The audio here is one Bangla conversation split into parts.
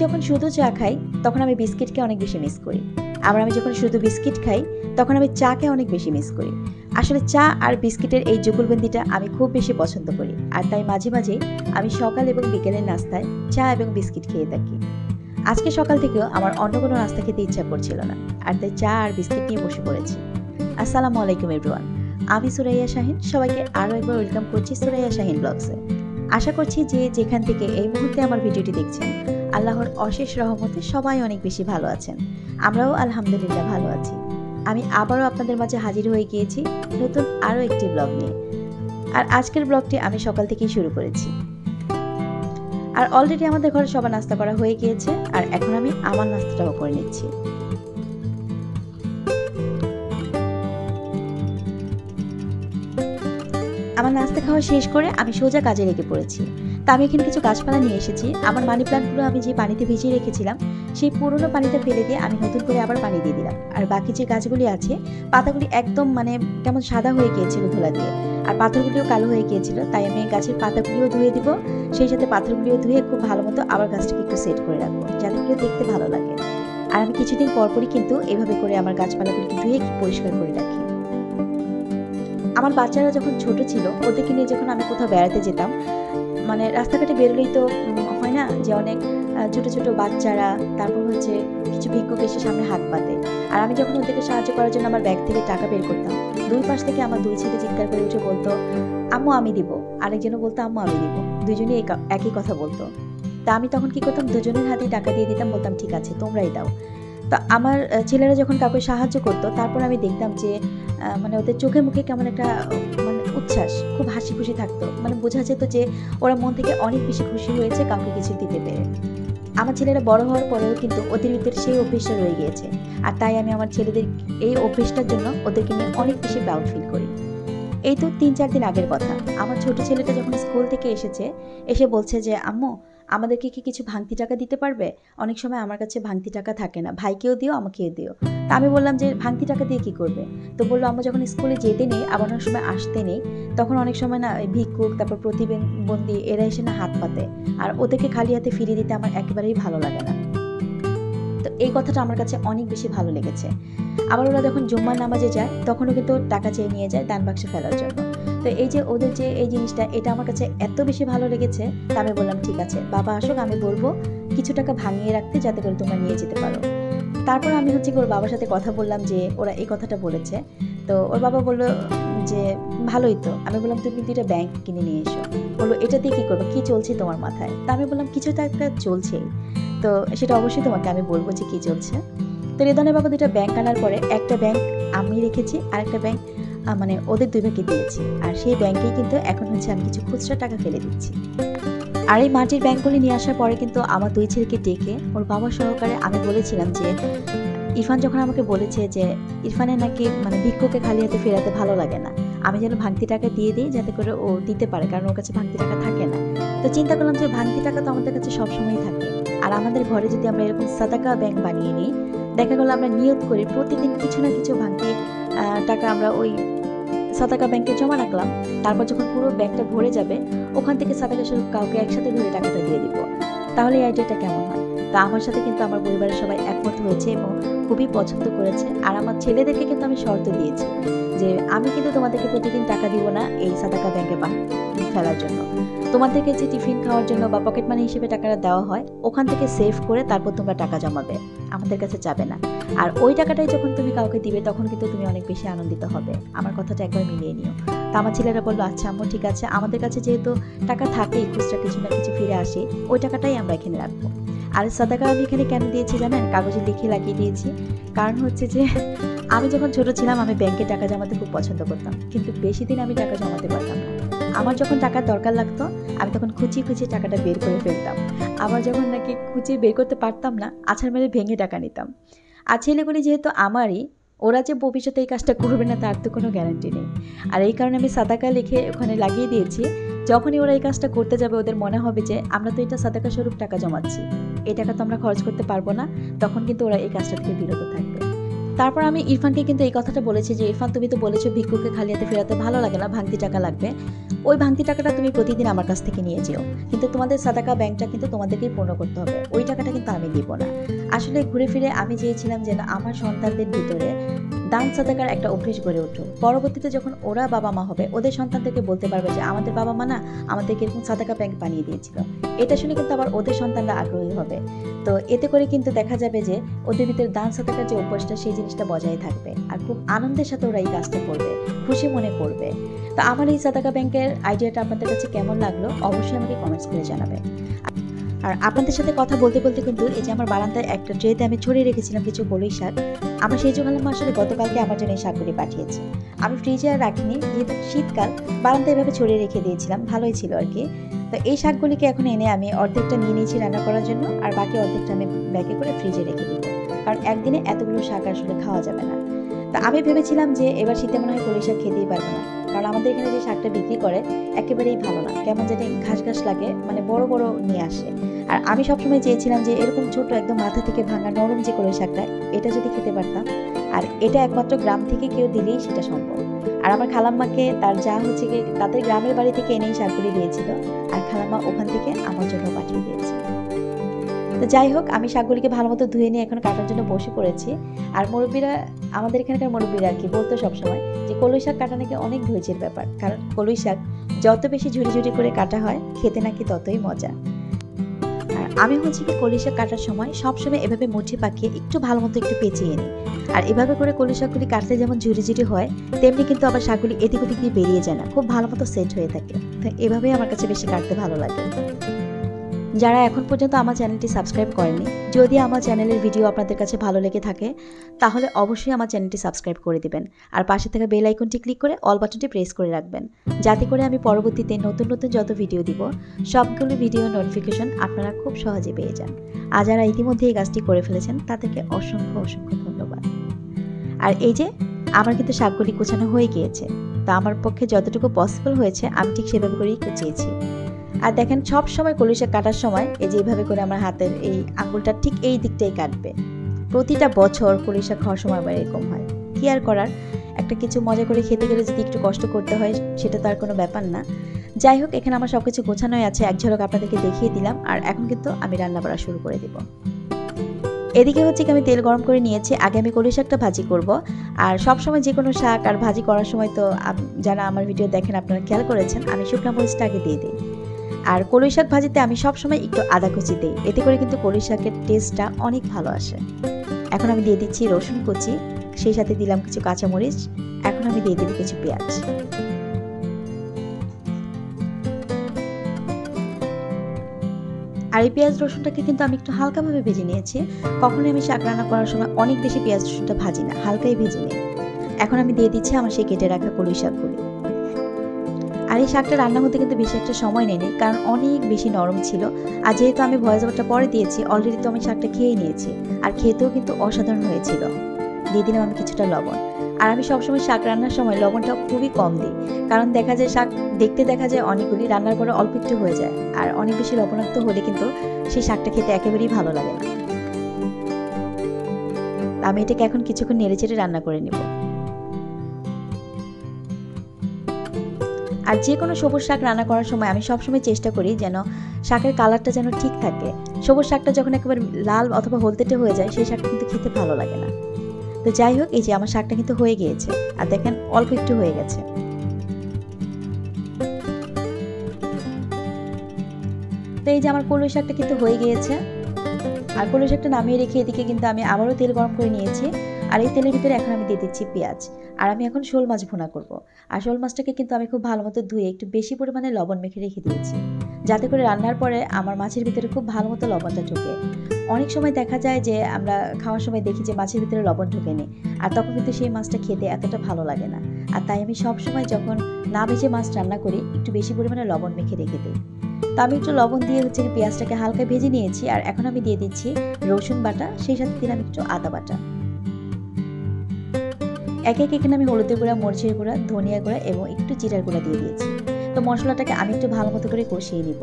যখন শুধু চা খাই তখন আমি বিস্কিটকে অনেক বেশি মিস করি, আবার আমি যখন শুধু বিস্কিট খাই তখন আমি চাকে অনেক বেশি মিস করি। আসলে চা আর বিস্কিটের এই যুগলবন্দিটা আমি খুব বেশি পছন্দ করি, আর তাই মাঝে মাঝে আমি সকাল এবং বিকেলের নাস্তায় চা এবং বিস্কিট খেয়ে থাকি। আজকে সকাল থেকেও আমার অন্য কোনো নাস্তা খেতে ইচ্ছা করছিল না, আর তাই চা আর বিস্কিট নিয়ে বসে পড়েছি। আসসালামু আলাইকুম এভরিওয়ান, আমি সুরাইয়া শাহিন সবাইকে আরও একবার ওয়েলকাম করছি সুরাইয়া শাহিন ব্লগসে। আশা করছি যে যেখান থেকে এই মুহূর্তে আমার ভিডিওটি দেখছেন আল্লাহর অশেষ রহমতে সবাই অনেক বেশি ভালো আছেন। আমরাও আলহামদুলিল্লাহ ভালো আছি। আমি আবারও আপনাদের মাঝে হাজির হয়ে গিয়েছি নতুন আরও একটি ব্লগ নিয়ে। আর আজকের ব্লগটি আমি সকাল থেকেই শুরু করেছি, আর অলরেডি আমাদের ঘরে সবার নাস্তা করা হয়ে গিয়েছে, আর এখন আমি আমার নাস্তাটাও করে নিচ্ছি। আমার নাস্তা খাওয়া শেষ করে আমি সোজা কাজে লেগে পড়েছি। তা আমি এখানে কিছু গাছপালা নিয়ে এসেছি। আমার মানি প্লান্টগুলো আমি যে পানিতে ভিজিয়ে রেখেছিলাম সেই পুরোনো পানিটা ফেলে দিয়ে আমি নতুন করে আবার পানি দিয়ে দিলাম। আর বাকি যে গাছগুলি আছে পাতাগুলি একদম কেমন সাদা হয়ে গিয়েছিল ধুলা দিয়ে, আর পাথরগুলিও কালো হয়ে গিয়েছিল। তাই আমি গাছের পাতাগুলিও ধুয়ে দিব, সেই সাথে পাথরগুলিও ধুয়ে খুব ভালো মতো আবার গাছটাকে একটু সেট করে রাখবো যাতে করে দেখতে ভালো লাগে। আর আমি কিছুদিন পরপরই কিন্তু এভাবে করে আমার গাছপালাগুলিকে ধুয়ে পরিষ্কার করে রাখি। আমার বাচ্চারা যখন ছোট ছিল ওদেরকে নিয়ে যখন আমি কোথাও বেড়াতে যেতাম, রাস্তাঘাটে বেরোলেই তো হয় না যে অনেক ছোট ছোট বাচ্চারা, তারপর হচ্ছে কিছু ভিক্ষুক এসে সামনে হাত পাতে, আর আমি যখন ওদেরকে সাহায্য করার জন্য আমার ব্যাগ থেকে টাকা বের করতাম, দুই পাশ থেকে আমার দুই ছেলে চিৎকার করে উঠে বলতো আম্মু আমি দিব, আরেকজনও বলতো আম্মু আমি দিব, দুজনেই একই কথা বলতো। তা আমি তখন কি করতাম, দুজনের হাতেই টাকা দিয়ে দিতাম, বলতাম ঠিক আছে তোমরাই দাও। তো আমার ছেলেরা যখন কাউকে সাহায্য করতো তারপর আমি দেখতাম যে ওদের চোখে মুখে কেমন একটা উচ্ছ্বাস, খুব হাসি খুশি থাকতো, বোঝা যেত যে ওরা মন থেকে অনেক বেশি খুশি হয়েছে কাউকে কিছু দিতে পেরে। আমার ছেলেরা বড় হওয়ার পরেও কিন্তু ওদের ভিতরে সেই অভ্যেসটা রয়ে গিয়েছে, আর তাই আমি আমার ছেলেদের এই অভ্যেসটার জন্য ওদেরকে নিয়ে অনেক বেশি প্রাউড ফিল করি। এই তো 3-4 দিন আগের কথা, আমার ছোট ছেলেটা যখন স্কুল থেকে এসে বলছে যে আম্মু আমাদেরকে কি কিছু ভাঙতি টাকা দিতে পারবে, অনেক সময় আমার কাছে ভাঙতি টাকা থাকে না, ভাইকেও দিও আমাকেও দিও। তা আমি বললাম যে ভাঙতি টাকা দিয়ে কি করবে, তো বললো আম্মু যখন স্কুলে যেতে নেই আবার অনেক সময় আসতে নেই তখন অনেক সময় ভিক্ষুক তারপর প্রতিবন্ধী এরা এসে হাত পাতে, আর ওদেরকে খালি হাতে ফিরিয়ে দিতে আমার একেবারেই ভালো লাগে না। তো এই কথাটা আমার কাছে অনেক বেশি ভালো লেগেছে। আবার ওরা যখন জুম্মার নামাজে যায় তখনও কিন্তু টাকা চেয়ে নিয়ে যায় দান বাক্সে ফেলার জন্য। তো এই যে ওদের যে এই জিনিসটা, এটা আমার কাছে এত বেশি ভালো লেগেছে, তা আমি বললাম ঠিক আছে বাবা আসুক, আমি বলবো কিছু টাকা ভাঙিয়ে রাখতে যাতে করে তোমরা নিয়ে যেতে পারো। তারপর আমি ওর বাবার সাথে কথা বললাম যে ওরা এই কথাটা বলেছে। তো ওর বাবা বললো যে ভালোই তো। আমি বললাম তুমি কিন্তু এটা ব্যাংক কিনে নিয়ে এসো। বললো এটা দিয়ে কি করবো, কি চলছে তোমার মাথায়? তা আমি বললাম কিছু তো একটা চলছেই, তো সেটা অবশ্যই তোমাকে আমি বলবো যে কি চলছে। তো রেদনের বাবা দুটা ব্যাংক আনার পরে একটা ব্যাংক আমি রেখেছি আর একটা ব্যাংক ওদের দুই ভাগে দিয়েছি, আর সেই ব্যাংকেই কিন্তু এখন আমি কিছু খুচরা টাকা ফেলে দিচ্ছি। আর এই মাটির ব্যাংকগুলি নিয়ে আসার পরে কিন্তু আমার দুই ছেলেকে ডেকে ওর বাবা সহকারে আমি বলেছিলাম যে ইরফান যখন আমাকে বলেছে যে ইরফানের নাকি ভিক্ষুকে খালি হাতে ফেরাতে ভালো লাগে না, আমি যেন ভাঙতি টাকা দিয়ে দিই যাতে করে ও দিতে পারে, কারণ ওর কাছে ভাঙতি টাকা থাকে না। তো চিন্তা করলাম যে ভাঙতি টাকা তো আমাদের কাছে সবসময় থাকে, আর আমাদের ঘরে যদি আমরা এরকম সাদাকা ব্যাংক বানিয়ে নিই, দেখা গেলো আমরা নিয়ত করি প্রতিদিন কিছু না কিছু ভাঙতি টাকা আমরা ওই সাদাকা ব্যাংকে জমা রাখলাম, তারপর যখন পুরো ব্যাংকটা ভরে যাবে ওখান থেকে সাদাকা স্বরূপ কাউকে একসাথে ধরে টাকাটা দিয়ে দিব। তাহলে এই আইডিয়াটা কেমন হয়? তা আমার সাথে কিন্তু আমার পরিবারের সবাই একমত হয়েছে এবং খুবই পছন্দ করেছে। আর আমার ছেলেদেরকে কিন্তু আমি শর্ত দিয়েছি যে আমি কিন্তু তোমাদেরকে প্রতিদিন টাকা দিব না এই সাদাকা ব্যাংকে ফেলার জন্য, তোমাদেরকে যে টিফিন খাওয়ার জন্য বা পকেট মানি হিসেবে টাকাটা দেওয়া হয় ওখান থেকে সেভ করে তারপর তোমরা টাকা জমাবে, আমাদের কাছে যাবে না। আর ওই টাকাটাই যখন তুমি কাউকে দিবে তখন কিন্তু তুমি অনেক বেশি আনন্দিত হবে, আমার কথাটা একবার মিলিয়ে নিও। তা আমার ছেলেরা বললো আচ্ছা আম্মু ঠিক আছে, আমাদের কাছে যেহেতু টাকা থাকেই খুচরা কিছু না কিছু ফিরে আসে, ওই টাকাটাই আমরা এখানে রাখবো। আর সাদাকা আমি এখানে কেন দিয়েছি জানেন, কাগজে লিখে লাগিয়ে দিয়েছি, কারণ হচ্ছে যে আমি যখন ছোট ছিলাম আমি ব্যাংকে টাকা জমাতে খুব পছন্দ করতাম, কিন্তু বেশি দিন আমি টাকা জমাতে পারতাম না। আমার যখন টাকার দরকার লাগতো আমি তখন খুঁচিয়ে টাকাটা বের করে ফেলতাম, আবার যখন নাকি খুঁচিয়ে বের করতে পারতাম না আছাড় মেরে ভেঙে টাকা নিতাম। আর ছেলেগুলি যেহেতু আমারই, ওরা যে ভবিষ্যতে এই কাজটা করবে না তার তো কোনো গ্যারান্টি নেই। আর এই কারণে আমি সাদাকা লিখে ওখানে লাগিয়ে দিয়েছি, যখনই ওরা এই কাজটা করতে যাবে ওদের মনে হবে যে আমরা তো এটা সাদাকা স্বরূপ টাকা জমাচ্ছি, এই টাকা তো আমরা খরচ করতে পারবো না, তখন কিন্তু ওরা এই কাজটা থেকে বিরত থাকবে। তারপর আমি ইরফানকে কিন্তু এই কথাটা বলেছি যে, ইরফান তুমি তো বলেছো ভিক্ষুককে খালি হাতে ফেরাতে ভালো লাগে না, ভাঙতি টাকা লাগবে। ওই ভাঙতি টাকাটা তুমি প্রতিদিন আমার কাছ থেকে নিয়ে যেও, কিন্তু তোমাদের সাদাকা ব্যাংকটা কিন্তু তোমাদেরকেই পূর্ণ করতে হবে, ওই টাকাটা কিন্তু আমি দিব না। আসলে ঘুরে ফিরে আমি চেয়েছিলাম যেন আমার সন্তানদের ভিতরে দান সাদাকার একটা অভ্যেস গড়ে উঠুক। পরবর্তীতে যখন ওরা বাবা মা হবে, ওদের সন্তানদেরকে বলতে পারবে যে আমাদের বাবা মা না আমাদেরকে এরকম সাদাকা ব্যাংক বানিয়ে দিয়েছিল। এটা শুনে কিন্তু আবার ওদের সন্তানরা আগ্রহী হবে। তো এতে করে কিন্তু দেখা যাবে যে ওদের ভিতরে দান সাদাকার যে অভ্যাসটা, সেই জিনিসটা বজায় থাকবে, আর খুব আনন্দের সাথে ওরা এই কাজটা করবে, খুশি মনে করবে। তো আমার এই সাদাকা ব্যাংকের আইডিয়াটা আপনাদের কাছে কেমন লাগলো অবশ্যই আমাকে কমেন্টস করে জানাবেন। আর আপনাদের সাথে কথা বলতে বলতে কিন্তু এই যে আমার বারান্দায় একটা ট্রেতে আমি ছড়িয়ে রেখেছিলাম কিছু কলই শাক। আমার সেই জন্য আসলে গতকালকে আমার জন্য এই শাকগুলি পাঠিয়েছে। আমি ফ্রিজে আর রাখিনি, যেহেতু শীতকাল বারান্দায় এভাবে ছড়িয়ে রেখে দিয়েছিলাম, ভালোই ছিল আর কি। তো এই শাকগুলিকে এখন এনে আমি অর্ধেকটা নিয়ে নিয়েছি রান্না করার জন্য, আর বাকি অর্ধেকটা আমি ব্যাগে করে ফ্রিজে রেখে দিব, কারণ একদিনে এতগুলো শাক আসলে খাওয়া যাবে না। তা আমি ভেবেছিলাম যে এবার শীতে মনে হয় কলই শাক খেতেই পারবো না, কারণ আমাদের এখানে যে শাকটা বিক্রি করে একেবারেই ভালো না, কেমন জানি ঘাস ঘাস লাগে, মানে বড় বড় নিয়ে আসে। আর আমি সবসময় চেয়েছিলাম যে এরকম ছোট একদম মাথা থেকে ভাঙা নরম যে কলই শাকটা, এটা যদি খেতে পারতাম। আর এটা একমাত্র গ্রাম থেকে কেউ দিলেই সেটা সম্ভব। আর আমার খালাম্মাকে তার যা হচ্ছে কি তাদের গ্রামের বাড়ি থেকে এনেই শাকগুলি দিয়েছিল, আর খালাম্মা ওখান থেকে আমার জন্য পাঠিয়ে দিয়েছে। তো যাই হোক, আমি শাকগুলিকে ভালো মতো ধুয়ে নিয়ে এখন কাটার জন্য বসে পড়েছি। আর মুরব্বীরা, আমাদের এখানকার মুরব্বীরা আর কি বলতো সবসময় যে কলই শাক কাটা নাকি অনেক ধৈর্যের ব্যাপার, কারণ কলই শাক যত বেশি ঝুড়ি ঝুড়ি করে কাটা হয় খেতে নাকি ততই মজা। আর আমি হচ্ছে কি কলই শাক কাটার সময় সবসময় এভাবে মুঠি পাকিয়ে একটু ভালো মতো একটু পেঁচিয়ে নিই। আর এভাবে করে কলই শাকগুলি কাটতে যেমন ঝুড়ি ঝুড়ি হয়, তেমনি কিন্তু আবার শাকগুলি এদিক ওদিক দিয়ে বেরিয়ে যায় না, খুব ভালো মতো সেট হয়ে থাকে। তো এভাবেই আমার কাছে বেশি কাটতে ভালো লাগে। যারা এখন পর্যন্ত আমার চ্যানেলটি সাবস্ক্রাইব করেনি, যদি আমার চ্যানেলের ভিডিও আপনাদের কাছে ভালো লেগে থাকে তাহলে অবশ্যই আমার চ্যানেলটি সাবস্ক্রাইব করে দিবেন, আর পাশে থাকা বেল আইকনটি ক্লিক করে অল বাটনটি প্রেস করে রাখবেন, যাতে করে আমি পরবর্তীতে নতুন নতুন যত ভিডিও দিব সবগুলো ভিডিও নোটিফিকেশন আপনারা খুব সহজে পেয়ে যান। আর যারা ইতিমধ্যে এই কাজটি করে ফেলেছেন তাদেরকে অসংখ্য অসংখ্য ধন্যবাদ। আর এই যে আমার কিন্তু শাকগুলি কুচানো হয়ে গিয়েছে, তো আমার পক্ষে যতটুকু পসিবল হয়েছে আমি ঠিক সেভাবে করেই কুচিয়েছি। আর দেখেন, সব সময় কলই শাক কাটার সময় এই যে এইভাবে করে আমার হাতের এই আঙুলটা ঠিক এই দিকটাই কাটবে। প্রতিটা বছর কলই শাক খাওয়ার সময় আবার এরকম হয়, কি আর করার, একটা কিছু মজা করে খেতে গেলে যদি একটু কষ্ট করতে হয় সেটা তো আর কোনো ব্যাপার না। যাই হোক, এখানে আমার সবকিছু গোছানোই আছে, এক ঝলক আপনাদেরকে দেখিয়ে দিলাম। আর এখন কিন্তু আমি রান্না করা শুরু করে দিব। এদিকে হচ্ছে কি আমি তেল গরম করে নিয়েছি, আগে আমি কলই শাকটা ভাজি করব। আর সবসময় যে কোনো শাক আর ভাজি করার সময় তো যারা আমার ভিডিও দেখেন আপনারা খেয়াল করেছেন আমি শুকনো মরিচটা আগে দিয়ে দিই। আর কলই শাক ভাজিতে আমি সবসময় একটু আদা কুচি দিই, এতে করে কিন্তু কলই শাকের টেস্টটা অনেক ভালো আসে। এখন আমি দিয়ে দিচ্ছি রসুন কুচি, সেই সাথে দিলাম কিছু কাঁচামরিচ, এখন আমি দিয়ে দেব কিছু পেঁয়াজ। আর এই পেঁয়াজ রসুনটাকে কিন্তু আমি একটু হালকাভাবে ভেজে নিয়েছি। কখনোই আমি শাক রান্না করার সময় অনেক বেশি পেঁয়াজ রসুনটা ভাজি না, হালকাই ভেজে নিই। এখন আমি দিয়ে দিচ্ছি আমার সেই কেটে রাখা কলই শাকগুলি। আর এই শাকটা রান্না হতে কিন্তু বেশি একটা সময় নেয়নি, কারণ অনেক বেশি নরম ছিল। আর যেহেতু আমি ভয়েস ওভারটা পরে দিয়েছি, অলরেডি তো আমি শাকটা খেয়েই নিয়েছি, আর খেতেও কিন্তু অসাধারণ হয়েছিল। দিয়ে দিলাম আমি কিছুটা লবণ। আর আমি সবসময় শাক রান্নার সময় লবণটা খুবই কম দিই, কারণ দেখা যায় শাক দেখতে দেখা যায় অনেকগুলি, রান্নার পরে অল্প একটু হয়ে যায়, আর অনেক বেশি লবণাক্ত হলে কিন্তু সেই শাকটা খেতে একেবারেই ভালো লাগে না। আমি এটাকে এখন কিছুক্ষণ নেড়েচেড়ে রান্না করে নেব। আর যে কোনো সবুজ শাক রান্না করার সময় আমি সবসময় চেষ্টা করি যেন শাকের কালারটা যেন ঠিক থাকে। সবুজ শাকটা যখন একেবারে লাল অথবা হলদেটে হয়ে যায় সেই শাকটা কিন্তু খেতে ভালো লাগে না। তো যাই হোক, এই যে আমার শাকটা কিন্তু হয়ে গিয়েছে, আর দেখেন অল্প একটু হয়ে গেছে। তো এই যে আমার কলই শাকটা কিন্তু হয়ে গিয়েছে, আর কলই শাকটা নামিয়ে রেখে এদিকে কিন্তু আমি আবারও তেল গরম করে নিয়েছি। আর এই তেলের ভিতরে এখন আমি দিয়ে দিচ্ছি পেঁয়াজ। আর আমি এখন শোল মাছ ভুনা করব। আর শোল মাছটাকে কিন্তু আমি খুব ভালো মতো ধুয়ে একটু বেশি পরিমাণে লবণ মেখে রেখে দিয়েছি, যাতে করে রান্নার পরে আমার মাছের ভিতরে খুব ভালো মতো লবণটা ঢোকে। অনেক সময় দেখা যায় যে আমরা খাওয়ার সময় দেখি যে মাছের ভিতরে লবণ ঢোকেনি, আর তখন কিন্তু সেই মাছটা খেতে এতটা ভালো লাগে না। আর তাই আমি সব সময় যখন না ভেজে মাছ রান্না করি একটু বেশি পরিমাণে লবণ মেখে রেখে দিই। তো আমি একটু লবণ দিয়ে হচ্ছে পেঁয়াজটাকে হালকা ভেজে নিয়েছি। আর এখন আমি দিয়ে দিচ্ছি রসুন বাটা, সেই সাথে দিলাম একটু আদা বাটা। একে একে এখানে আমি হলুদের গুঁড়া, মরিচের গুঁড়া, ধনিয়া গুঁড়া এবং একটু জিরার গুঁড়া দিয়ে দিয়েছি। তো মশলাটাকে আমি একটু ভালো মতো করে কষিয়ে নিব।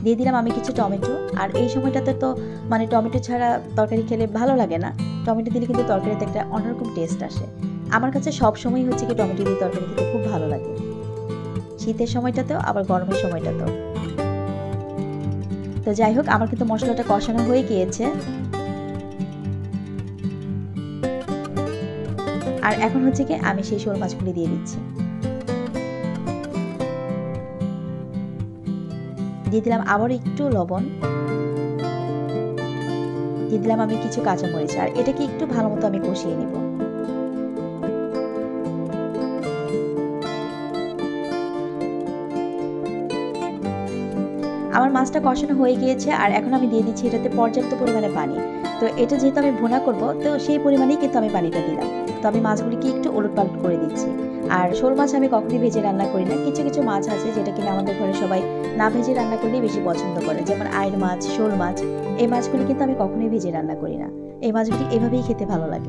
দিয়ে দিলাম আমি কিছু টমেটো। আর এই সময়টাতে তো মানে টমেটো ছাড়া তরকারি খেলে ভালো লাগে না, টমেটো দিলে কিন্তু তরকারিতে একটা অন্যরকম টেস্ট আসে। আমার কাছে সব সময় হচ্ছে কি টমেটো দিয়ে তরকারি খেতে খুব ভালো লাগে, শীতের সময়টাতেও আবার গরমের সময়টাতেও। তো যাই হোক, আমার কিন্তু মশলাটা কষানো হয়ে গিয়েছে। আর এখন হচ্ছে কি আমি সেই শোল মাছগুলি দিয়ে দিচ্ছি। দিয়ে দিলাম আবার একটু লবণ, দিয়ে দিলাম আমি কিছু কাঁচামরিচ। আর এটাকে একটু ভালো মতো আমি কষিয়ে নিব। আমার মাছটা কষানো হয়ে গিয়েছে আর এখন আমি দিয়ে দিচ্ছি এটাতে পর্যাপ্ত পরিমাণে পানি। তো এটা যেহেতু আমি ভুনা করব, তো সেই পরিমাণেই কিন্তু আমি পানিটা দিলাম। তো আমি মাছগুলিকে একটু ওলটপালট করে দিচ্ছি। আর শোল মাছ আমি কখনোই ভেজে রান্না করি না। কিছু কিছু মাছ আছে যেটা কিনা আমাদের ঘরে সবাই না ভেজে রান্না করলেই বেশি পছন্দ করে, যেমন আইড় মাছ, শোল মাছ। এই মাছগুলি কিন্তু আমি কখনোই ভেজে রান্না করি না, এই মাছগুলি এভাবেই খেতে ভালো লাগে।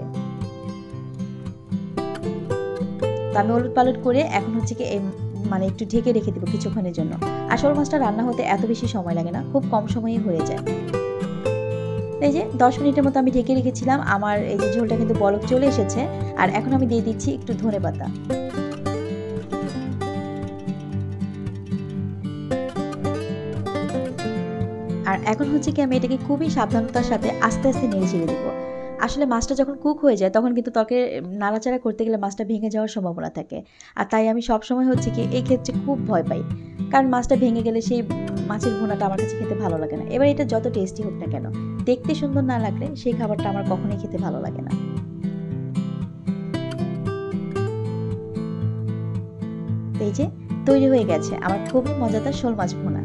তো আমি ওলটপালট করে এখন হচ্ছে কি মানে একটু ঢেকে রেখে দেবো কিছুক্ষণের জন্য। আর শোল মাছটা রান্না হতে এত বেশি সময় লাগে না, খুব কম সময়ে হয়ে যায়। এই যে 10 মিনিটের মতো আমি ঢেকে রেখেছিলাম, আমার এই যে ঝোলটা কিন্তু বলক চলে এসেছে। আর এখন আমি দিয়ে দিচ্ছি একটু ধনেপাতা। আর এখন হচ্ছে কি আমি এটাকে খুবই সাবধানতার সাথে আস্তে আস্তে নেড়ে ছেড়ে দেবো। আসলে মাছটা যখন কুক হয়ে যায় তখন কিন্তু ত্বকে নাড়াচাড়া করতে গেলে মাছটা ভেঙে যাওয়ার সম্ভাবনা থাকে। আর তাই আমি সবসময় হচ্ছে কি এই ক্ষেত্রে খুব ভয় পাই, কারণ মাছটা ভেঙে গেলে সেই মাছের ভুনাটা আমার কাছে খেতে ভালো লাগে না। এবার এটা যত টেস্টি হোক না কেন, দেখতে সুন্দর না লাগলে সেই খাবারটা আমার কখনোই খেতে ভালো লাগে না। তো এই যে তৈরি হয়ে গেছে আমার খুবই মজাদার শোল মাছ ভুনা।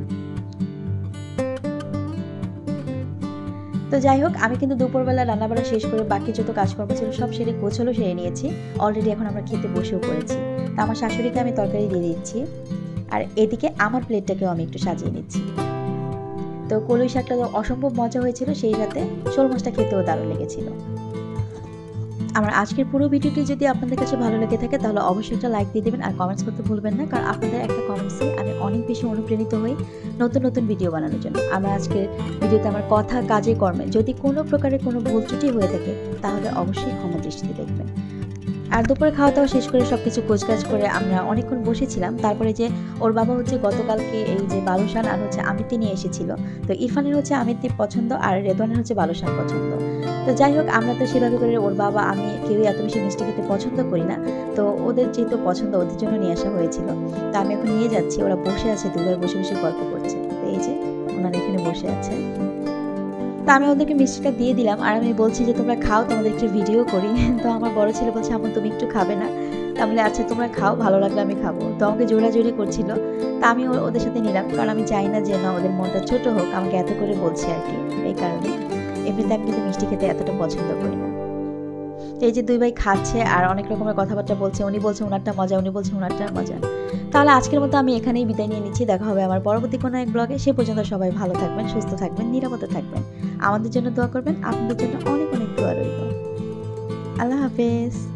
তো যাই হোক, আমি কিন্তু দুপুরবেলা রান্নাবাড়া শেষ করে বাকি যত কাজকর্ম ছিল সব সেরে গোছালো সেরে নিয়েছি। অলরেডি এখন আমরা খেতে বসেও পড়েছি। তা আমার শাশুড়িকে আমি তরকারি দিয়ে দিচ্ছি, আর এদিকে আমার প্লেটটাকেও আমি একটু সাজিয়ে নিচ্ছি। তো কলই শাকটা তো অসম্ভব মজা হয়েছিল, সেই সাথে শোল মাছটা খেতেও দারুণ লেগেছিল। আমার আজকের পুরো ভিডিওটি যদি আপনাদের কাছে ভালো লেগে থাকে তাহলে অবশ্যই একটা লাইক দিয়ে দেবেন আর কমেন্টস করতে ভুলবেন না, কারণ আপনাদের একটা কমেন্টসে আমি অনেক বেশি অনুপ্রাণিত হই নতুন নতুন ভিডিও বানানোর জন্য। আমার আজকের ভিডিওতে আমার কথা, কাজে, কর্মে যদি কোনো প্রকারের কোনো ভুল ত্রুটি হয়ে থাকে তাহলে অবশ্যই ক্ষমা দৃষ্টিতে দেখবেন। আর দুপুরে খাওয়া দাওয়া শেষ করে সবকিছু গোছগাছ করে আমরা অনেকক্ষণ বসেছিলাম। তারপরে যে ওর বাবা হচ্ছে গতকালকে এই যে বালুশান আর হচ্ছে আমিত্তি নিয়ে এসেছিল। তো ইরফানের হচ্ছে আমিত্তি পছন্দ আর রেদওয়ানের হচ্ছে বালুশান পছন্দ। তো যাই হোক, আমরা তো সেভাবে করে ওর বাবা আমি কেউই এত বেশি মিষ্টি খেতে পছন্দ করি না। তো ওদের যেহেতু পছন্দ ওদের জন্য নিয়ে আসা হয়েছিল। তো আমি এখন নিয়ে যাচ্ছি, ওরা বসে আছে, দুবার বসে বসে গল্প করছে। তো এই যে ওনারা এখানে বসে আছে। তো আমি ওদেরকে মিষ্টিটা দিয়ে দিলাম আর আমি বলছি যে তোমরা খাও, তোমাদের একটু ভিডিও করি। তো আমার বড় ছেলে বলছে আম্মু তুমি একটু খাবে না? তাহলে আচ্ছা তোমরা খাও, ভালো লাগলে আমি খাবো। তো আমাকে জোরাজোরি করছিল। তা আমি ওদের সাথে নিলাম, কারণ আমি চাই না যে না ওদের মনটা ছোট হোক, আমাকে এত করে বলছে আর কি, এই কারণে। এমনিতে আমি কিন্তু মিষ্টি খেতে এতটা পছন্দ করি না। এই যে দুই ভাই খাচ্ছে আর অনেক রকমের কথাবার্তা বলছে, উনি বলছে ওনারটা মজা, উনি বলছে ওনারটা মজা। তাহলে আজকের মতো আমি এখানেই বিদায় নিয়ে নিচ্ছি, দেখা হবে আমার পরবর্তী কোনো এক ব্লগে। সে পর্যন্ত সবাই ভালো থাকবেন, সুস্থ থাকবেন, নিরাপদে থাকবেন, আমাদের জন্য দোয়া করবেন, আপনাদের জন্য অনেক অনেক দোয়া রইল। আল্লাহ হাফেজ।